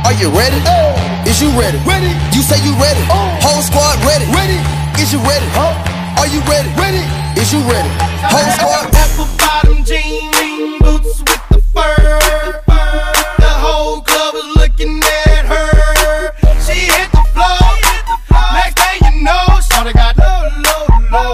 Are you ready? Is you ready? Ready. You say you ready. Whole squad ready. Ready. Is you ready? Are you ready? Ready. Is you ready? Whole squad. Apple bottom jean boots with the fur. The whole club was looking at her. She hit the floor. Next thing you know, shawty got low.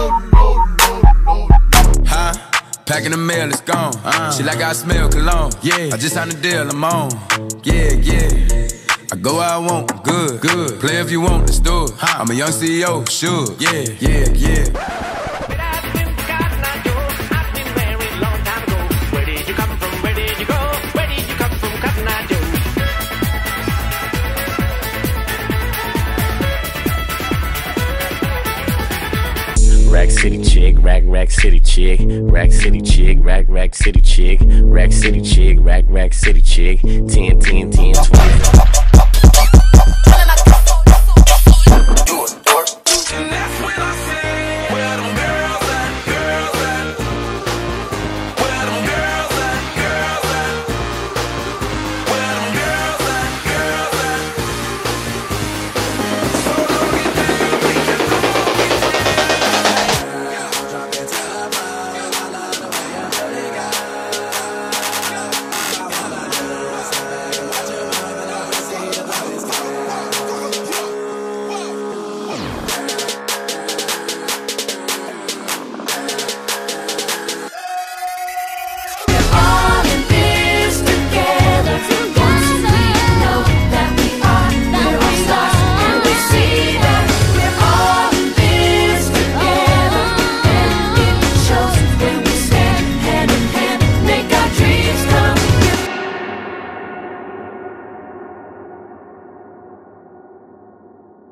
Huh? Packing the mail, it's gone. She like I smell cologne. Yeah, I just signed a deal, I'm on. Yeah. I go where I want, good. Play if you want, let's do it. I'm a young CEO, sure. Yeah. Rack City chick, rack city chick, rack city chick, rack city chick, rack city chick, rack city chick, 10, 20.